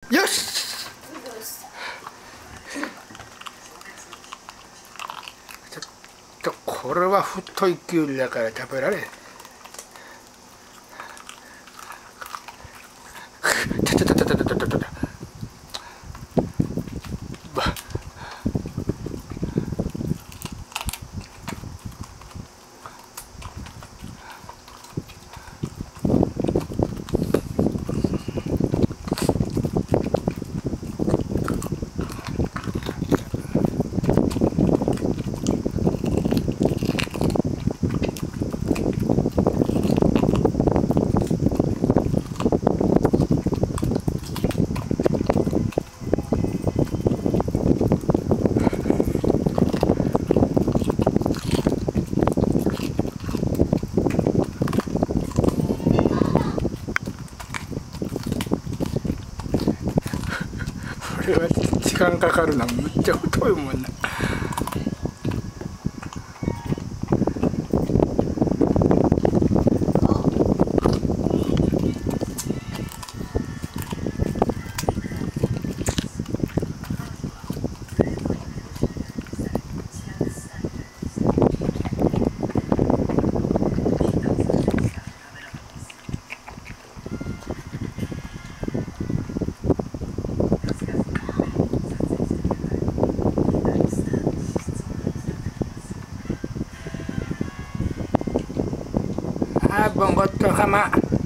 よし。ちょっとこれは太いきゅうりだから食べられん。ちょちょちょちょちょちょちょちょ。これは時間かかるな。むっちゃ太いもんな。Ah, bonggot ka ma.